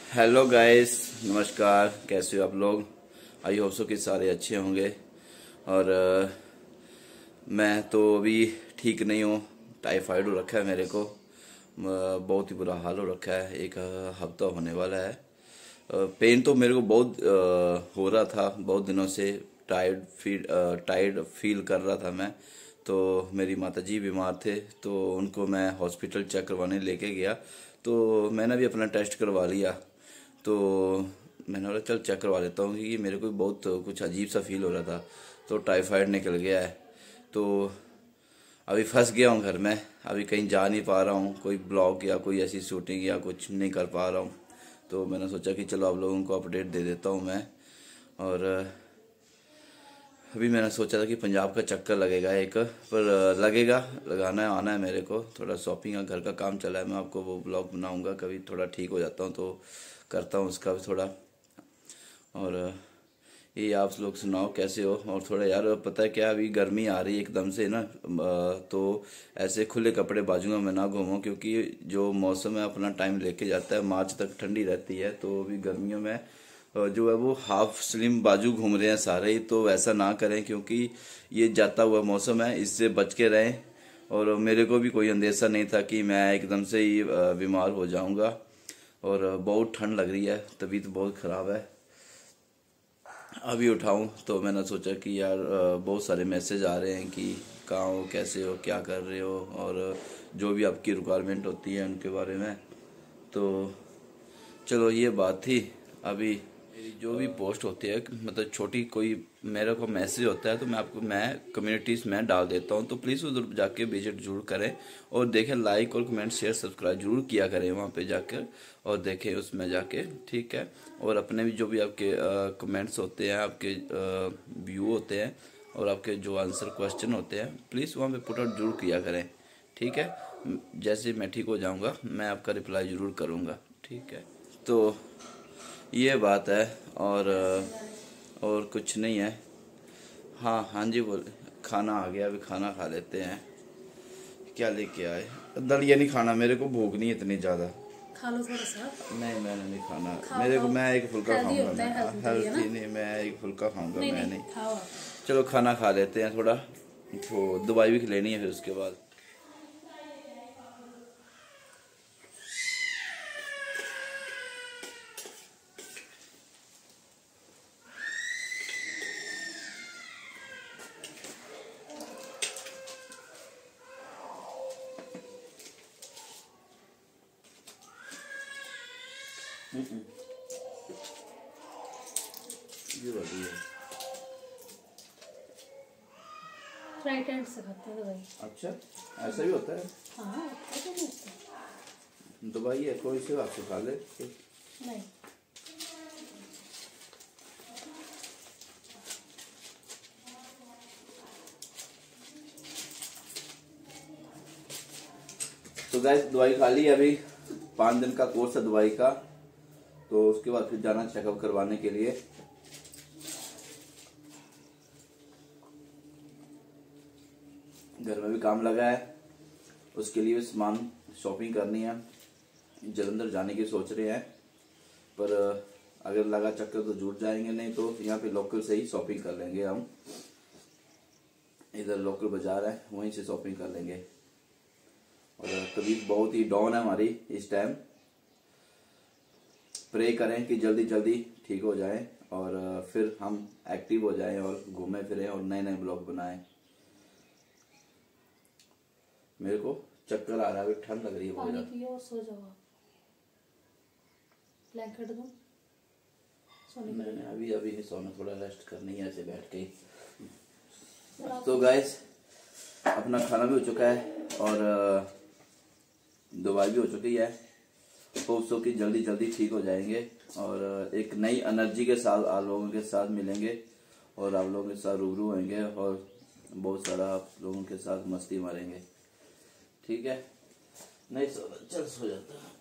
Hello guys, नमस्कार। कैसे हो आप लोग? आई होप सो कि सारे अच्छे होंगे। और मैं तो अभी ठीक नहीं हूँ। टाइफाइड हो रखा है मेरे को। बहुत ही बुरा हाल हो रखा है। एक हफ्ता होने वाला है। पेन तो मेरे को बहुत हो रहा था बहुत दिनों से। टायर्ड फील कर रहा था मैं। तो मेरी माताजी बीमार थे, तो उनको मैं हॉस्पिटल चेक करवाने लेके गया। तो मैंने भी अपना टेस्ट करवा लिया। तो मैंने बोला चल चेक करवा लेता हूँ, क्योंकि मेरे को बहुत कुछ अजीब सा फील हो रहा था। तो टाइफाइड निकल गया है। तो अभी फंस गया हूँ घर में। अभी कहीं जा नहीं पा रहा हूँ, कोई ब्लॉग या कोई ऐसी शूटिंग या कुछ नहीं कर पा रहा हूँ। तो मैंने सोचा कि चलो आप लोगों को अपडेट दे देता हूँ मैं। और अभी मैंने सोचा था कि पंजाब का चक्कर लगेगा एक, पर लगेगा, लगाना है, आना है मेरे को। थोड़ा शॉपिंग का घर का काम चला है। मैं आपको वो ब्लॉग बनाऊंगा, कभी थोड़ा ठीक हो जाता हूँ तो करता हूँ उसका भी थोड़ा। और ये आप लोग सुनाओ कैसे हो? और थोड़ा यार, पता है क्या, अभी गर्मी आ रही है एकदम से ना। तो ऐसे खुले कपड़े बाजू में मैं ना घूमूं, क्योंकि जो मौसम है अपना टाइम लेके जाता है। मार्च तक ठंडी रहती है, तो अभी गर्मियों में जो है वो हाफ स्लिम बाजू घूम रहे हैं सारे ही। तो ऐसा ना करें, क्योंकि ये जाता हुआ मौसम है, इससे बच के रहें। और मेरे को भी कोई अंदेशा नहीं था कि मैं एकदम से ही बीमार हो जाऊंगा। और बहुत ठंड लग रही है, तबीयत बहुत ख़राब है। अभी उठाऊं तो मैंने सोचा कि यार बहुत सारे मैसेज आ रहे हैं कि कहाँ हो, कैसे हो, क्या कर रहे हो, और जो भी आपकी रिक्वायरमेंट होती है उनके बारे में। तो चलो, ये बात थी। अभी मेरी जो भी पोस्ट होती है, मतलब छोटी कोई मेरे को मैसेज होता है, तो मैं कम्युनिटीज़ में डाल देता हूँ। तो प्लीज़ उधर जाके विजिट जरूर करें और देखें। लाइक और कमेंट शेयर सब्सक्राइब जरूर किया करें वहाँ पे जाकर, और देखें उसमें जाके, ठीक है। और अपने भी जो भी आपके कमेंट्स होते हैं, आपके व्यू होते हैं, और आपके जो आंसर क्वेश्चन होते हैं, प्लीज़ वहाँ पे पुट आउट जरूर किया करें, ठीक है। जैसे मैं ठीक हो जाऊँगा मैं आपका रिप्लाई ज़रूर करूँगा, ठीक है। तो ये बात है। और कुछ नहीं है। हाँ हाँ जी, बोले। खाना आ गया, अभी खाना खा लेते हैं। क्या लेके आए? दलिया नहीं खाना, मेरे को भूख नहीं इतनी ज़्यादा। खा लो थोड़ा सा। नहीं, मैंने नहीं खाना। खाओ मेरे को, खाओ। मैं एक फुल्का हेल्दी खाऊंगा। होता है, मैं हेल्दी है ना। हेल्थी नहीं, मैं एक फुल्का खाऊंगा, नहीं मैं नहीं, नहीं। खाओ आप। चलो खाना खा लेते हैं थोड़ा। तो दवाई भी लेनी है फिर उसके बाद। ये वाली है। राइट हैंड से खाते हैं दवाई। अच्छा, ऐसा भी होता है? हाँ, ऐसा नहीं होता। दवाई है, कोई से आपसे खा ले। नहीं। तो गाइस, दवाई खा ली अभी। 5 दिन का कोर्स है दवाई का। तो उसके बाद फिर जाना चेकअप करवाने के लिए। घर में भी काम लगा है, उसके लिए भी सामान शॉपिंग करनी है। जलंधर जाने की सोच रहे हैं, पर अगर लगा चक्कर तो जुट जाएंगे, नहीं तो यहाँ पे लोकल से ही शॉपिंग कर लेंगे हम। इधर लोकल बाजार है, वहीं से शॉपिंग कर लेंगे। और तबीयत बहुत ही डाउन है हमारी इस टाइम। प्रे करें कि जल्दी जल्दी ठीक हो जाएं, और फिर हम एक्टिव हो जाएं और घूमें फिरें और नए नए ब्लॉग बनाएं। मेरे को चक्कर आ रहा है, ठंड लग रही है बहुत पानी ज़्यादा। पियो और सो जाओ आप। ब्लैंकेट दूं? सोने के मैंने अभी अभी नहीं सोना, थोड़ा रेस्ट करनी है ऐसे बैठ के। लिए। तो गाइस, अपना खाना भी हो चुका है और दवाई भी हो चुकी है। होप सो कि जल्दी जल्दी ठीक हो जाएंगे और एक नई एनर्जी के साथ आप लोगों के साथ मिलेंगे और आप लोगों के साथ रूबरू होंगे और बहुत सारा आप लोगों के साथ मस्ती मारेंगे, ठीक है। नहीं सो, चल सो जाता है।